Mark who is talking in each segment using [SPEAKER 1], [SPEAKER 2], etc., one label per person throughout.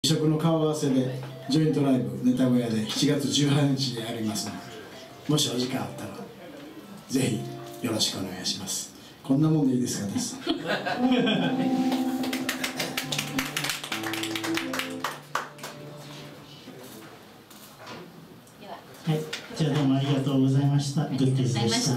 [SPEAKER 1] 異色の顔合わせでジョイントライブネタ小屋で7月18日にありますので、もしお時間あったらぜひよろしくお願いします。こんなもんでいいですかです。
[SPEAKER 2] はい、じゃあどうもありがとうございました。グッディーズでした。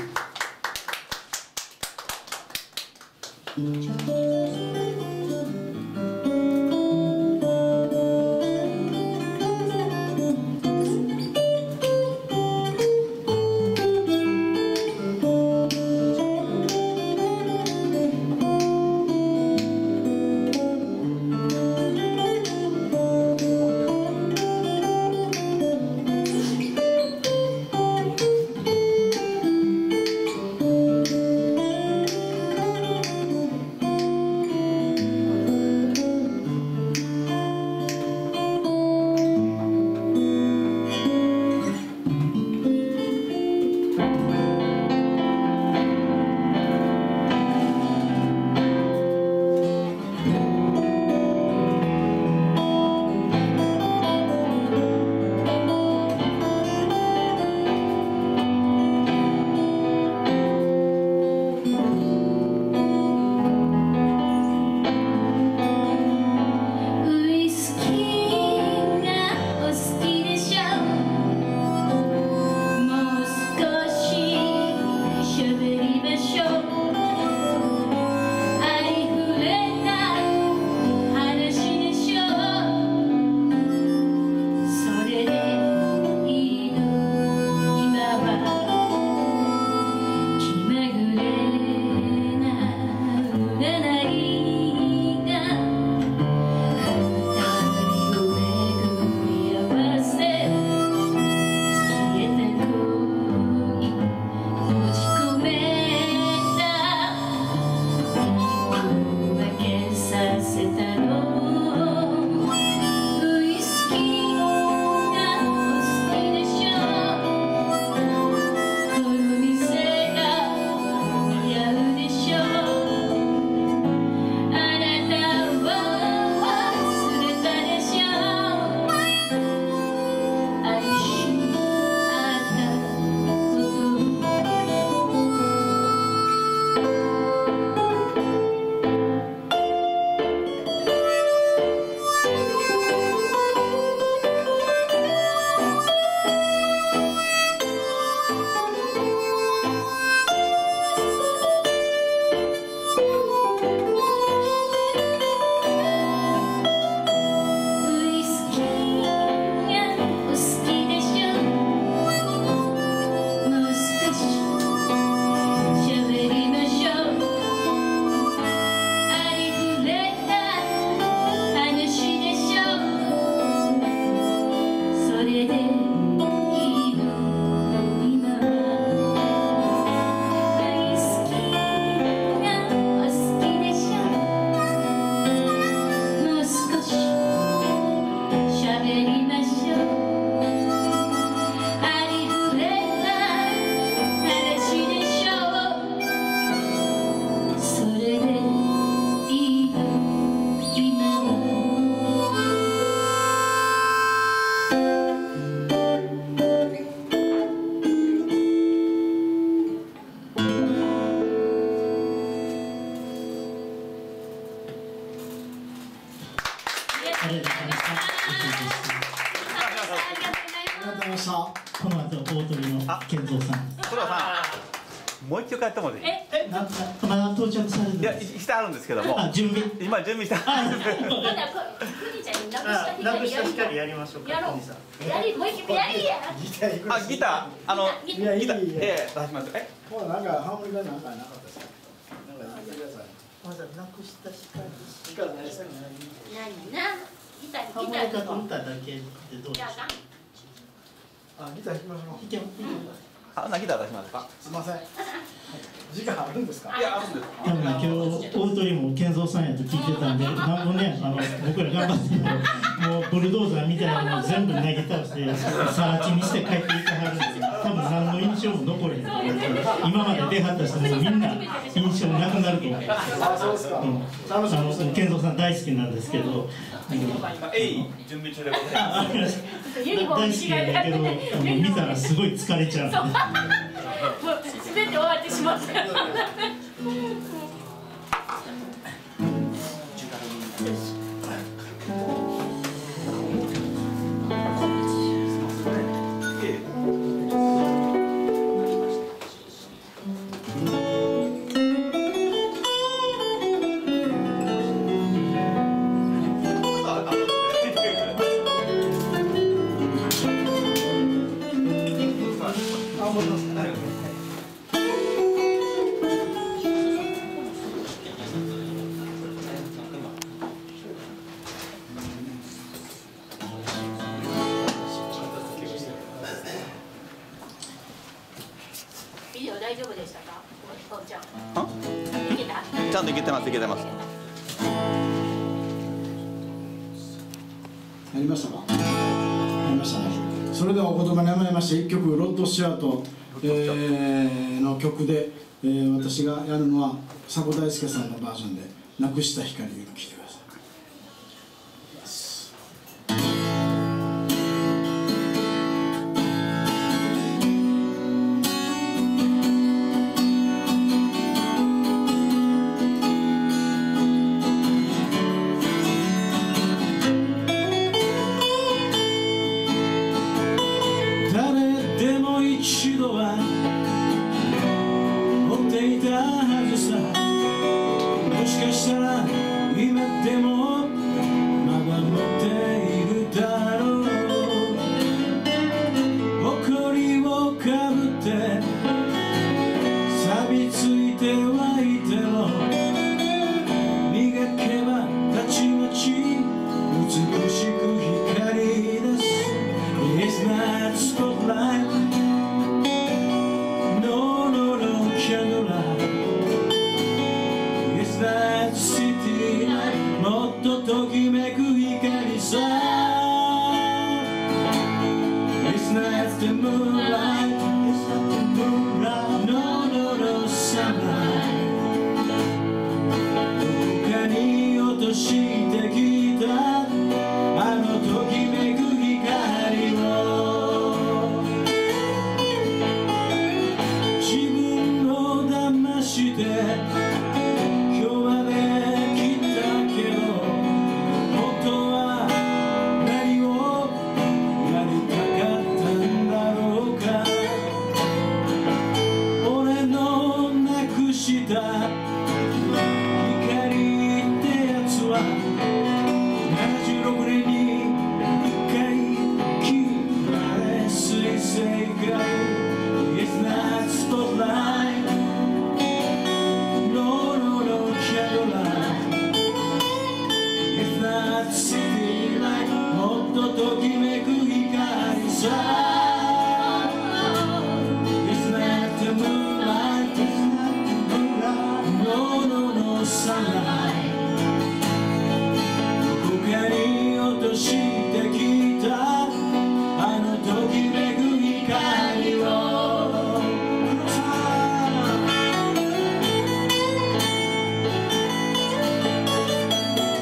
[SPEAKER 2] この後大鳥の健三さん。
[SPEAKER 3] 黒田さん、もう一曲やってもらっていい？
[SPEAKER 2] まだ到着されるんです。
[SPEAKER 3] いや、してあるんですけども。
[SPEAKER 2] 準備。
[SPEAKER 3] 今準備した。
[SPEAKER 4] まだクニちゃんになくした光やりましょうか。やろう。やり、もう一回やりや。
[SPEAKER 3] あ、ギター、ギター、出します。
[SPEAKER 1] もうなんかハーモニカなんかなかったですか？なんか言ってください。
[SPEAKER 2] まだなくした
[SPEAKER 1] 光ないですか？
[SPEAKER 4] 何な。ギター
[SPEAKER 2] ハーモニカと歌だけでどうですか？
[SPEAKER 1] あ、ギター弾きましょう。
[SPEAKER 2] 弾けます。
[SPEAKER 3] あ、ギター出しますか？
[SPEAKER 1] すみません。 時間あるんですか？
[SPEAKER 3] いや、あるんです。
[SPEAKER 2] 多分ね、今日大鳥も健三さんやと聞いてたんで、なんぼね、僕ら頑張ってもうブルドーザーみたいなのを全部投げ倒してさら地にして帰っていってはるんですけど、多分何の印象も残れへんと思う。今まで出はった人もみんな印象なくなると思う。
[SPEAKER 1] あ、そうですか。
[SPEAKER 2] 健三さん大好きなんですけど、
[SPEAKER 3] 準備中でございます。
[SPEAKER 2] 大好きなんだけど、見たらすごい疲れちゃう。
[SPEAKER 4] もう全て終わってしまった。大丈夫でしたか？ちゃん。いけた？
[SPEAKER 3] ちゃんといけてます、いけてます。
[SPEAKER 1] やりましたか？やりましたね。それではお言葉に甘えまして、1曲ロッド・スチュアート、の曲で、私がやるのは佐古大輔さんのバージョンで「なくした光」を聴いてください。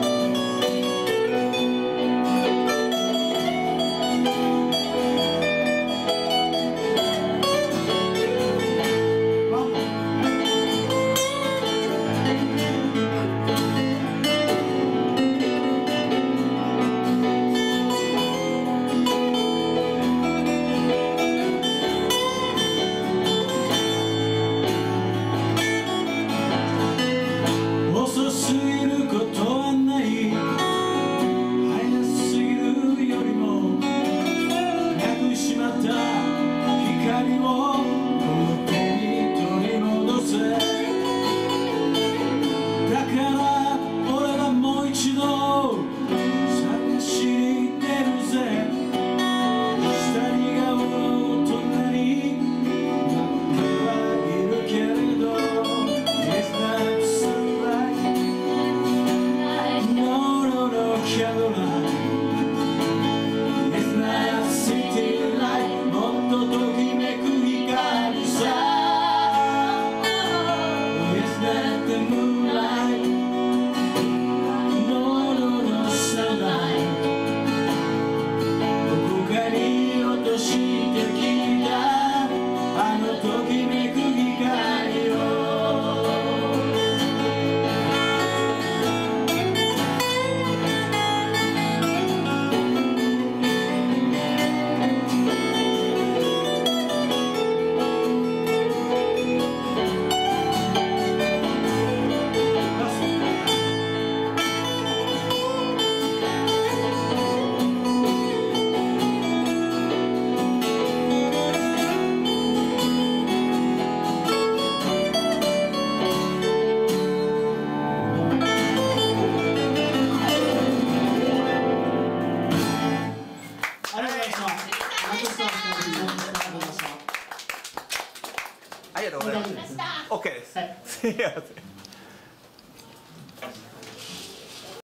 [SPEAKER 5] 「
[SPEAKER 3] いや